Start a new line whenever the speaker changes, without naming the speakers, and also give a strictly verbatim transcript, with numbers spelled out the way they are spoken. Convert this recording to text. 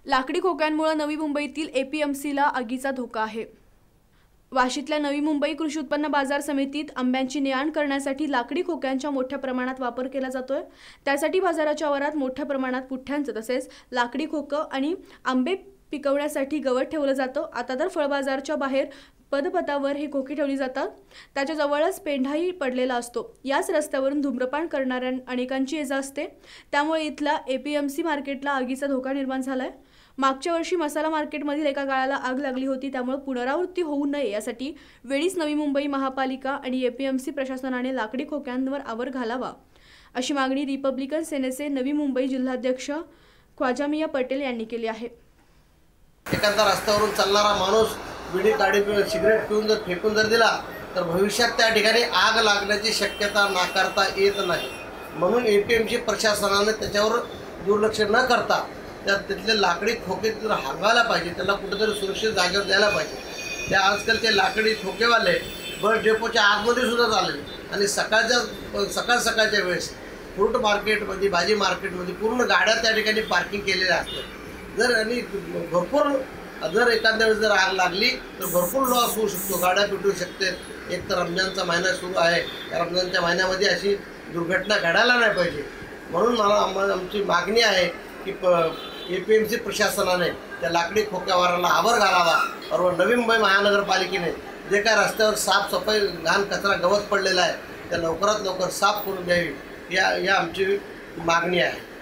लाकडी खोक्यांमुळे नवी मुंबईतील एपीएमसीला आगीचा धोका आहे। वाशीतल्या नवी मुंबई कृषी उत्पन्न बाजार समितीत आंब्यांची ने-आण करण्यासाठी लाकडी खोक्यांचा मोठ्या प्रमाणात वापर केला जातोय। त्यासाठी बाजाराच्या आवारात मोठ्या प्रमाणात पुठ्ठ्यांचं तसेच लाकडी खोकं आणि आंबे पिकवण्यासाठी गवत ठेवलं जातं। आता तर फळबाजारच्या बाहेर पदपथावर हे खोके ठेवली जातात। त्याच्या जवळच पेंढाही पडलेला असतो। याच रस्त्यावरून धूम्रपान करणाऱ्या अनेकांची ये-जा असते। त्यामुळे इथल्या एपीएमसी मार्केटला आगीचा धोका निर्माण झालाय। मागच्या वर्षी मसाला मार्केटमधील एका गाळ्याला आग लागली होती। त्यामुळे पुनरावृत्ती होऊ नये यासाठी वेळीच नवी मुंबई महापालिका आणि एपीएमसी प्रशासनाने लाकडी खोक्यांवर आवर घालावा अशी मागणी रिपब्लिकन सेनेचे नवी मुंबई जिल्हाध्यक्ष ख्वाजा मियां पटेल यांनी केली आहे।
एखादा रस्त्यावरून चालणारा माणूस बिडी काडी सिगरेट पिऊन जर फेकून जर दिला तर भविष्यात त्या ठिकाणी आग लागण्याची शक्यता नाकारता येत नाही। म्हणून एपीएमसी प्रशासनाने त्याच्यावर दुर्लक्ष न करता त्या तिथले लाकडी खोके जर हांगायला पाहिजे, त्याला कुठेतरी सुरक्षित जागेवर द्यायला पाहिजे। त्या आजकाल ते लाकडी खोकेवाले बस डेपोच्या आतमध्ये सुद्धा चालले आणि सकाळच्या सकाळ सकाळच्या वेळेस फ्रूट मार्केटमध्ये भाजी मार्केटमध्ये पूर्ण गाड्या त्या ठिकाणी पार्किंग केलेल्या असतात। जर आणि भरपूर जर एखाद्या वेळेस जर आग लागली तर भरपूर लॉस होऊ शकतो, गाड्या पेटू शकते। एक तर रमजानचा महिना सुरू आहे, त्या रमजानच्या महिन्यामध्ये अशी दुर्घटना घडायला नाही पाहिजे। म्हणून मला आमची मागणी आहे की प एपीएमसी प्रशासनाने त्या लाकडी खोक्यावराला आवर घालावा और नवी मुंबई महानगरपालिकेने जे काय रस्त्यावर साफसफाई घाण कचरा गवत पडलेला आहे त्या लवकरात लवकर साफ करून द्यावी या या आमची मागणी आहे।